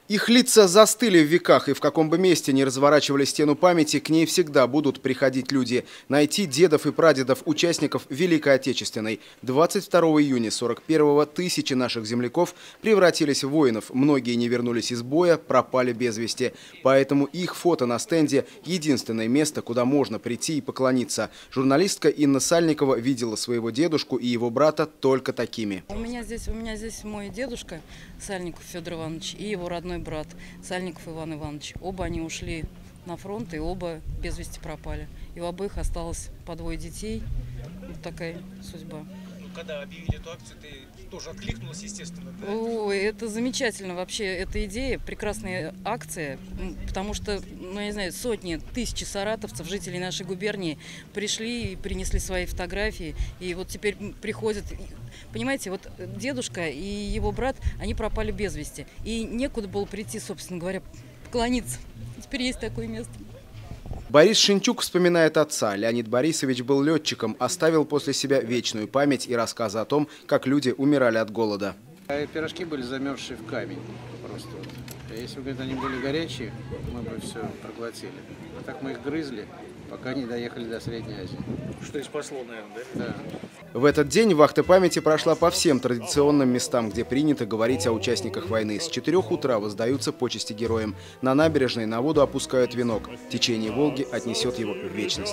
Их лица застыли в веках, и в каком бы месте ни разворачивали стену памяти, к ней всегда будут приходить люди. Найти дедов и прадедов, участников Великой Отечественной. 22 июня 41-го тысячи наших земляков превратились в воинов. Многие не вернулись из боя, пропали без вести. Поэтому их фото на стенде – единственное место, куда можно прийти и поклониться. Журналистка Инна Сальникова видела своего дедушку и его брата только такими. У меня здесь мой дедушка Сальников Федор Иванович и его родной брат Сальников Иван Иванович. Оба они ушли на фронт и оба без вести пропали. И у обоих осталось по 2 детей. Вот такая судьба. Когда объявили эту акцию, ты тоже откликнулась, естественно, да? Ой, это замечательно вообще, эта идея, прекрасная акция, потому что, ну, я не знаю, сотни, тысячи саратовцев, жителей нашей губернии пришли и принесли свои фотографии, и вот теперь приходят, понимаете, вот дедушка и его брат, они пропали без вести, и некуда было прийти, собственно говоря, поклониться. Теперь есть такое место. Борис Шинчук вспоминает отца. Леонид Борисович был летчиком, оставил после себя вечную память и рассказы о том, как люди умирали от голода. Пирожки были замерзшие в камень просто. Если бы они были горячие, мы бы все проглотили. А так мы их грызли, пока не доехали до Средней Азии. Что и спасло, наверное, да? Да. В этот день вахта памяти прошла по всем традиционным местам, где принято говорить о участниках войны. С 4 утра воздаются почести героям. На набережной на воду опускают венок. Течение Волги отнесет его в вечность.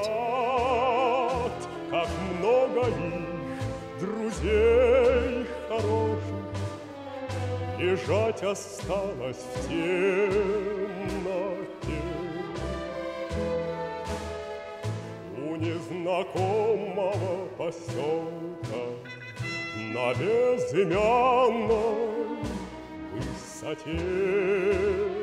Как много их, друзей хороших, лежать осталось в темноте. У незнакомого поселка на безымянной высоте.